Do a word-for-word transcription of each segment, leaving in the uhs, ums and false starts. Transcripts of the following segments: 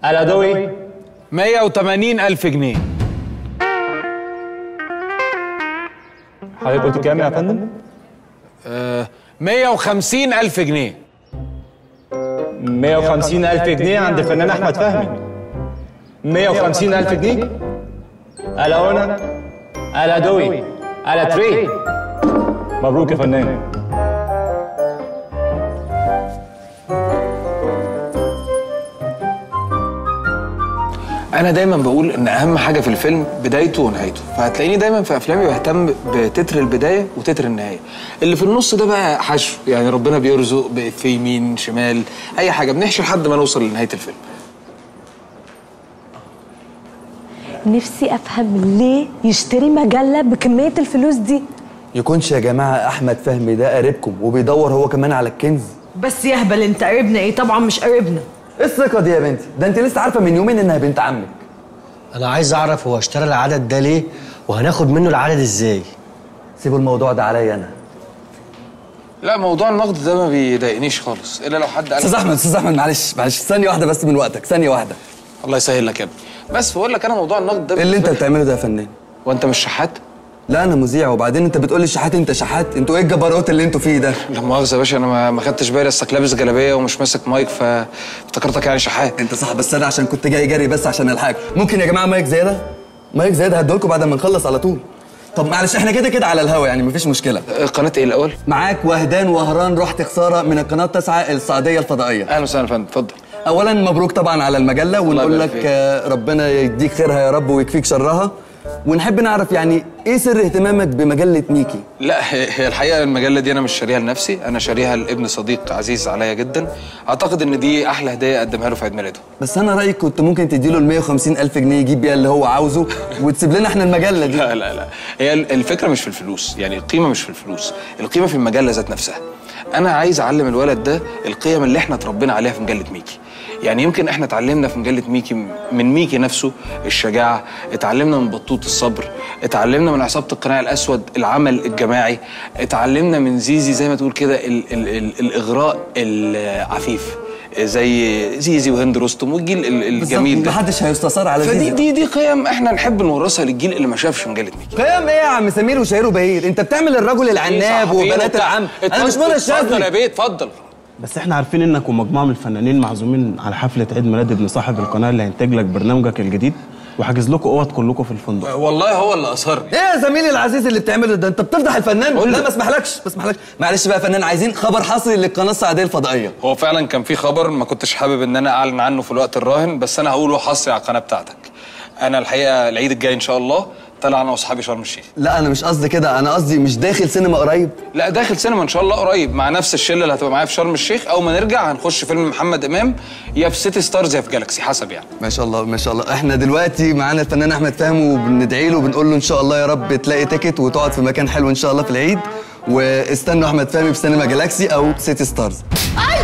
العدوي مية وتمانين ألف جنيه. حضرتك قلت كام يا فندم؟ آه مية وخمسين ألف جنيه. مية وخمسين ألف جنيه عند الفنان أحمد فهمي. مية وخمسين ألف جنيه؟ ألا هنا؟ ألا دوي؟ ألا تري؟ مبروك يا فنان. أنا دايما بقول إن أهم حاجة في الفيلم بدايته ونهايته، فهتلاقيني دايما في أفلامي بهتم بتتر البداية وتتر النهاية. اللي في النص ده بقى حشو، يعني ربنا بيرزق في يمين شمال أي حاجة، بنحشي لحد ما نوصل لنهاية الفيلم. نفسي افهم ليه يشتري مجله بكميه الفلوس دي. يكونش يا جماعه احمد فهمي ده قريبكم وبيدور هو كمان على الكنز؟ بس يهبل، انت قريبنا ايه؟ طبعا مش قريبنا. ايه الثقه دي يا بنتي؟ ده انت لسه عارفه من يومين انها بنت عمك. انا عايز اعرف هو اشترى العدد ده ليه وهناخد منه العدد ازاي. سيبوا الموضوع ده عليا انا. لا، موضوع النقد ده ما بيضايقنيش خالص، الا لو حد قال. استاذ احمد استاذ احمد معلش معلش ثانيه واحده بس من وقتك، ثانيه واحده. الله يسهل لك يا ابني. بس بقول لك انا موضوع النقد ده ايه اللي انت بتعمله ده يا فنان؟ وانت مش شحات؟ لا انا مذيع، وبعدين انت بتقول لي شحات؟ انت شحات؟ انتوا ايه الجبروت اللي انتوا فيه ده؟ لا مؤاخذه يا باشا، انا ما ما خدتش بالي، اصلك لابس جلابيه ومش ماسك مايك فافتكرتك يعني شحات. انت صح، بس انا عشان كنت جاي جري بس عشان الحاجه. ممكن يا جماعه مايك زياده؟ مايك زياده هديهولكم بعد ما نخلص على طول. طب معلش احنا كده كده على الهوا يعني مفيش مشكله. قناه ايه الاول؟ معاك وهدان وهران رحت خساره من القناه التاسعه السعوديه الفضائيه. اهلا وسهلا يا فندم، اتفضل. اولا مبروك طبعا على المجله، ونقول لك ربنا يديك خيرها يا رب ويكفيك شرها. ونحب نعرف يعني ايه سر اهتمامك بمجله ميكي؟ لا هي الحقيقه المجله دي انا مش شاريها لنفسي، انا شاريها لابن صديق عزيز عليا جدا. اعتقد ان دي احلى هديه اقدمها له في عيد ميلاده. بس انا رايي كنت ممكن تديله ال مية وخمسين ألف جنيه يجيب بيها اللي هو عاوزه وتسيب لنا احنا المجله دي. لا لا لا، هي الفكره مش في الفلوس، يعني القيمه مش في الفلوس، القيمه في المجله ذات نفسها. انا عايز اعلم الولد ده القيم اللي احنا اتربينا عليها في مجله ميكي. يعني يمكن احنا اتعلمنا في مجله ميكي من ميكي نفسه الشجاعه، اتعلمنا من بطوط الصبر، اتعلمنا من عصابه القناع الاسود العمل الجماعي، اتعلمنا من زيزي زي ما تقول كده ال ال ال الاغراء العفيف زي زيزي وهند رستم والجيل الجميل ده. محدش هيستثار على زيزي. فدي دي دي قيم احنا نحب نورثها للجيل اللي ما شافش مجله ميكي. قيم ايه يا عم سمير وشهير وبهير؟ انت بتعمل الرجل العناب وبنات العم. انا مش منى الشاذلي. اتفضل يا بيه اتفضل. بس احنا عارفين انك ومجموعه من الفنانين معزومين على حفله عيد ميلاد ابن صاحب القناه اللي هينتج لك برنامجك الجديد، وحاجز لكم اوض كلكم في الفندق. والله هو اللي اصرني. ايه يا زميلي العزيز اللي بتعمله ده؟ انت بتفضح الفنان. لا ما اسمحلكش ما اسمحلكش. معلش بقى يا فنان، عايزين خبر حصري للقناه السعوديه الفضائيه. هو فعلا كان في خبر ما كنتش حابب ان انا اعلن عنه في الوقت الراهن، بس انا هقوله حصري على القناه بتاعتك. انا الحقيقه العيد الجاي ان شاء الله طلع انا واصحابي شرم الشيخ. لا انا مش قصدي كده، انا قصدي مش داخل سينما قريب. لا داخل سينما ان شاء الله قريب مع نفس الشله اللي هتبقى معايا في شرم الشيخ. اول ما نرجع هنخش فيلم محمد امام يا في سيتي ستارز يا في جالاكسي حسب يعني. ما شاء الله ما شاء الله. احنا دلوقتي معانا الفنان احمد فهمي وبندعي له وبنقول له ان شاء الله يا رب تلاقي تيكت وتقعد في مكان حلو ان شاء الله في العيد، واستنوا احمد فهمي في سينما جالاكسي او سيتي ستارز. اي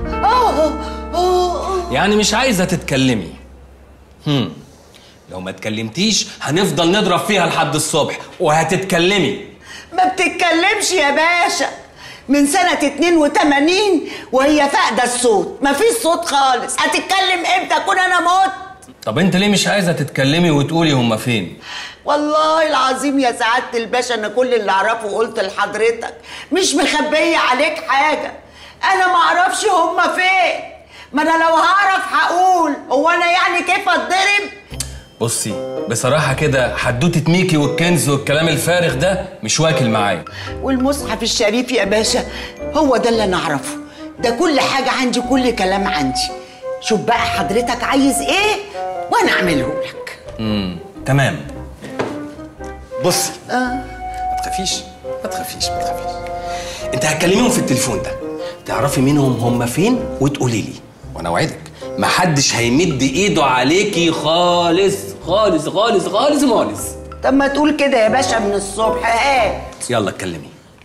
يعني مش عايزه تتكلمي؟ هم لو ما اتكلمتيش هنفضل نضرب فيها لحد الصبح. وهتتكلمي. ما بتتكلمش يا باشا من سنة اتنين وتمانين وهي فاقدة الصوت، مفيش صوت خالص. هتتكلم امتى اكون انا موت؟ طب انت ليه مش عايزه تتكلمي وتقولي هما فين؟ والله العظيم يا سعادة الباشا انا كل اللي اعرفه قلت لحضرتك، مش مخبية عليك حاجة. انا ما اعرفش هما فين، ما انا لو هعرف هقول. هو انا يعني كيف اتضرب؟ بصي بصراحة كده حدوتة ميكي والكنز والكلام الفارغ ده مش واكل معايا. والمصحف الشريف يا باشا هو ده اللي انا اعرفه، ده كل حاجة عندي، كل كلام عندي. شوف بقى حضرتك عايز ايه وانا اعمله لك. امم تمام. بصي اه ما تخافيش ما تخافيش ما تخافيش. انت هتكلميهم في التليفون ده، تعرفي منهم هم فين وتقولي لي، وانا اوعدك محدش هيمد ايده عليكي خالص خالص خالص خالص خالص. طب ما تقول كده يا باشا من الصبح. هات يلا اتكلمي.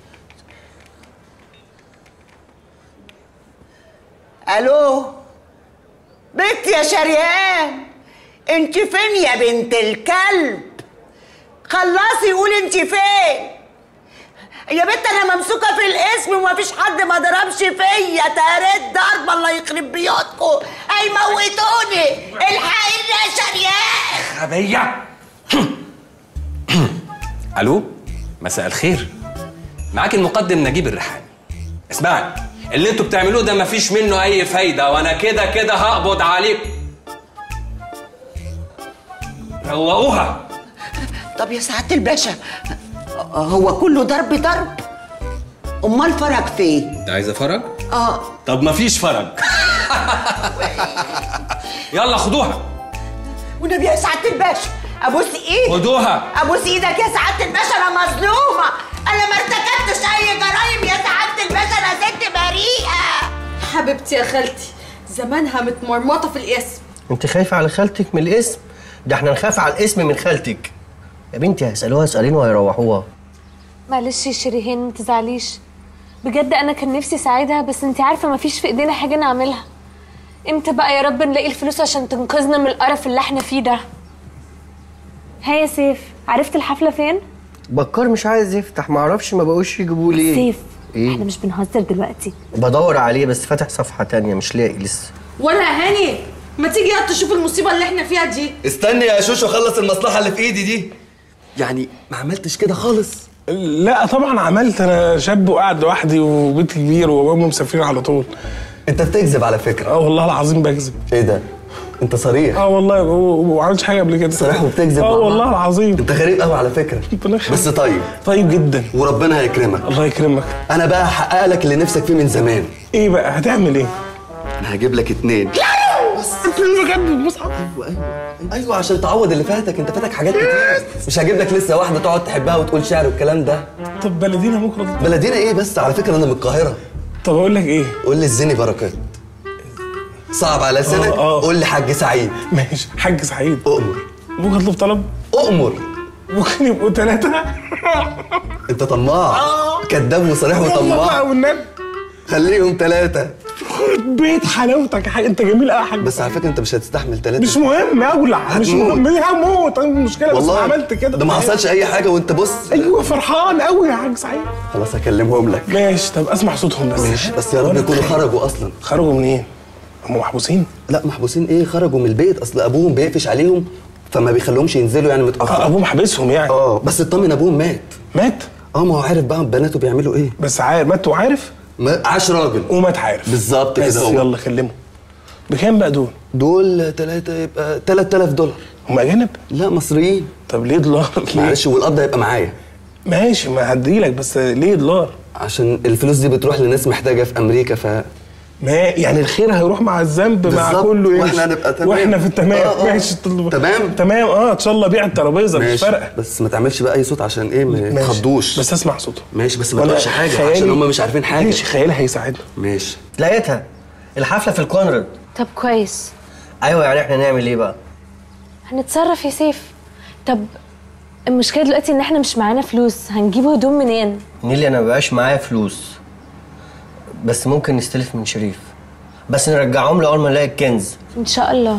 الو بنت يا شريان، انت فين يا بنت الكلب؟ خلصي قولي انت فين. يا بنت انا ممسوكه في الاسم ومفيش حد ما ضربش فيا، تهريت ضربه الله يخرب بيوتكم، هيموتوني. الحقيني يا شريان. غبيه. الو، مساء الخير، معاك المقدم نجيب الريحاني. اسمعني، اللي انتوا بتعملوه ده مفيش منه اي فايده، وانا كده كده هقبض عليكم. روقوها. طب يا سعاده الباشا، هو كله ضرب ضرب؟ امال فرج فين؟ انت عايزه فرج؟ اه. طب مفيش فرج. يلا خدوها. والنبي يا سعاده الباشا ابوس ايدك. خدوها. ابوس ايدك يا سعاده الباشا، انا مظلومه، انا ما ارتكبتش اي جرايم يا سعاده الباشا، انا ست بريئه. حبيبتي يا خالتي، زمانها متمرمطه في الاسم. انت خايفه على خالتك من الاسم؟ ده احنا نخاف على الاسم من خالتك. يا بنتي هيسالوها اسالين وهيروحوها. معلش يا شريهان ما تزعليش، بجد انا كان نفسي اساعدها، بس انت عارفه ما فيش في ايدينا حاجه نعملها. امتى بقى يا رب نلاقي الفلوس عشان تنقذنا من القرف اللي احنا فيه ده؟ ها يا سيف، عرفت الحفله فين؟ بكار مش عايز يفتح، معرفش ما بقوش يجيبوا ليه. سيف إيه؟ احنا مش بنهزر دلوقتي. بدور عليه بس فاتح صفحه تانية مش لاقي لسه. ولا هاني، ما تيجي يا تشوف المصيبه اللي احنا فيها دي. استني يا شوشو اخلص المصلحه اللي في ايدي دي. يعني ما عملتش كده خالص؟ لا طبعا عملت، انا شاب وقاعد لوحدي وبيت كبير وابويا مسافرين على طول. انت بتكذب على فكره. اه والله العظيم بكذب. ايه ده؟ انت صريح. اه والله وما عملتش حاجه قبل كده. صريح وبتكذب. اه والله العظيم. انت غريب قوي على فكره. بس طيب. طيب جدا. وربنا هيكرمك. الله يكرمك. انا بقى هحقق لك اللي نفسك فيه من زمان. ايه بقى هتعمل ايه؟ انا هجيب لك اتنين. بس اتنين بجد المصحف. ايوه ايوه ايوه عشان تعوض اللي فاتك، انت فاتك حاجات كتير. مش هجيب لك لسه واحده تقعد تحبها وتقول شعر والكلام ده. طب بلدينا بكره. بلدينا ايه بس؟ على فكره انا من القاهره. طب اقول لك ايه؟ قول لي الزني بركات. صعب على سنك. قول لي حاج سعيد. ماشي حاج سعيد. اؤمر. ممكن اطلب طلب؟ اؤمر. ممكن يبقوا ثلاثه. انت طماع. كذاب وصريح وطماع. والنبي خليهم ثلاثه. خد بيت حلاوتك يا حاج، انت جميل قوي يا حاج. بس على فكره انت مش هتستحمل ثلاثه. مش مهم، اولع. مش مهم، هموت. المشكله بس والله عملت كده. ده ما حصلش اي حاجه وانت بص. ايوه فرحان قوي يا حاج سعيد. خلاص هكلمهم لك. ماشي. طب اسمع صوتهم بس. ماشي بس يا رب يكونوا خرجوا اصلا. خرجوا منين؟ هم محبوسين؟ لا محبوسين ايه، خرجوا من البيت، اصل ابوهم بيقفش عليهم فما بيخليهمش ينزلوا يعني متاخر. اه ابوهم حابسهم يعني. اه بس اطمن ابوهم مات. مات؟ اه ما هو عارف بقى بناته بيعملوا ايه. بس عارف مات وعارف؟ عاش راجل ومات عارف. بالظبط كده. هو يلا كلمه. بكام بقى دول؟ دول ثلاثة يبقى ثلاثة آلاف دولار. هم اجانب؟ لا مصريين. طب ليه دولار؟ معلش والقبض هيبقى معايا. ماشي ما هديلك، بس ليه دولار؟ عشان الفلوس دي بتروح لناس محتاجه في امريكا ف ما يعني الخير هيروح مع الذنب مع كله ايه. واحنا هنبقى تمام. واحنا في التمام. آه آه. ماشي تمام تمام. اه ان شاء الله بيع الترابيزه مش فارقه. بس ما تعملش بقى اي صوت عشان ايه ما يتخضوش. بس اسمع صوته. ماشي بس ما تقولش حاجه عشان هم مش عارفين حاجه. ماشي خيالي هيساعدنا. ماشي. لقيتها الحفله في الكونراد. طب كويس. ايوه يعني احنا نعمل ايه بقى؟ هنتصرف يا سيف. طب المشكله دلوقتي ان احنا مش معانا فلوس، هنجيب هدوم منين؟ نيلي انا مبقاش معايا فلوس، بس ممكن نستلف من شريف، بس نرجعهم له اول ما نلاقي الكنز ان شاء الله.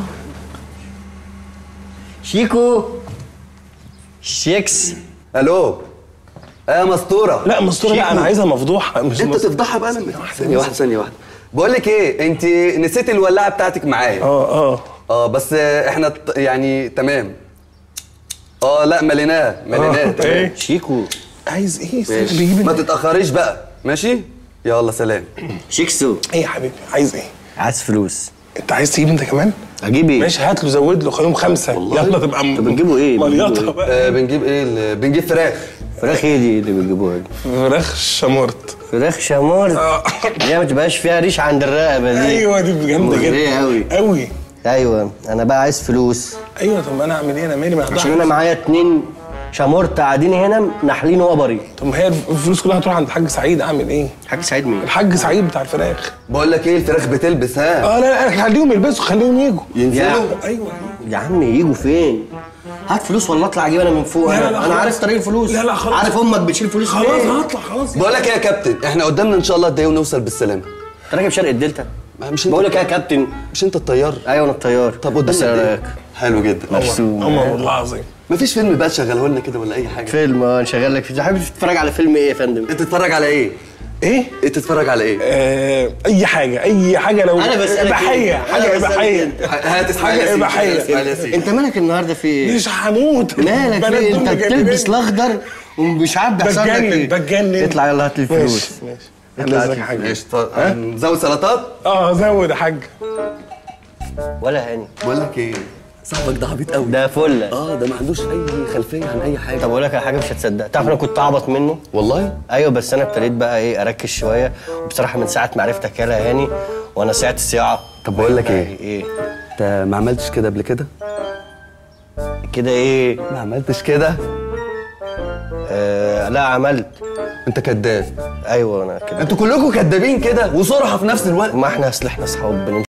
شيكو شيكس. الو. ايه يا مسطوره؟ لا مسطوره لا، انا عايزها مفضوحه. مش انت تفضحها بقى لما ثانيه واحده ثانيه واحده. بقول لك ايه، انت نسيتي الولاعه بتاعتك معايا. اه اه اه بس احنا يعني تمام. اه لا مليناه مليناه. ايه شيكو عايز ايه؟ بيجيب ما تتاخريش بقى. ماشي يلا سلام. شيكسو. ايه يا حبيبي عايز ايه؟ عايز فلوس. انت عايز تجيب انت كمان؟ اجيب ايه؟ ماشي هات له زود له خليهم خمسه. يلا تبقى م... بنجيبوا ايه؟ مليطه بقى. آه بنجيب ايه؟ بنجيب فراخ. فراخ ايه دي اللي بنجيبوها دي؟ فراخ شمورت. فراخ شمورت؟ اه دي ما تبقاش فيها ريش عند الرقبه دي. ايوه دي جامده جدا. ايه قوي قوي. ايوه انا بقى عايز فلوس. ايوه طب انا اعمل ايه؟ انا مالي؟ ما عشان انا معايا اتنين شمورت قاعدين هنا ناحلين وبري. طب ما هي الفلوس كلها هتروح عند الحاج سعيد. اعمل ايه؟ الحاج سعيد مين؟ الحاج سعيد بتاع الفراخ. بقول لك ايه الفراخ بتلبس ها؟ اه لا لا خليهم يلبسوا خليهم يجوا ينزلوا. ايوه يا عم يجوا فين؟ هات فلوس ولا اطلع اجيب انا من فوق. لا لا انا لا انا عارف طريق الفلوس. لا لا خلاص. عارف امك بتشيل فلوس خلاص فين؟ هطلع خلاص. بقول لك ايه يا كابتن، احنا قدامنا ان شاء الله قد ايه ونوصل بالسلامه. انت راكب شرق الدلتا؟ مش بقول لك ايه يا كابتن؟ مش انت الطيار؟ ايوه انا الطيار. طب قدامنا بس ايه رايك؟ حلو جدا. مبسوط. والله العظيم مفيش فيلم بقى تشغله لنا كده ولا اي حاجه؟ فيلم اه نشغل لك فيلم. حابب تتفرج على فيلم ايه يا فندم؟ انت تتفرج على ايه؟ ايه؟ انت تتفرج على ايه؟ آه اي حاجه اي حاجه لو انا بسألك اباحيه إيه؟ حاجه أنا بسألك اباحيه إيه؟ هات اسماعيل حاجه ياسين، اباحيه اسماعيل ياسين. انت مالك النهارده في ايه؟ مش هموت مالك في ايه؟ انت بتلبس الاخضر ومش عارف بيحصل لك ايه؟ بتجنن بتجنن اطلع يلا هات لي الفلوس. ماشي اطلع هات ماشي لي حاجه ماشي طب نزود سلطات؟ اه زود يا حاج. ولا هاني بقول لك ايه؟ صاحبك ده عبيط قوي. ده فله. اه ده ما عندوش اي خلفيه عن اي حاجه. طب اقول لك على حاجه مش هتصدق. تعرف انا كنت اعبط منه والله؟ ايوه بس انا ابتديت بقى ايه اركز شويه، وبصراحه من ساعه ما عرفتك يالا هاني وانا ساعه الصياعه. طب بقول لك ايه؟ ايه انت ما عملتش كده قبل كده؟ كده ايه؟ ما عملتش كده؟ آه لا عملت. انت كداب. ايوه انا كده. انتوا كلكم كدابين كده وصرحه في نفس الوقت. ما احنا اصل احنا اصحاب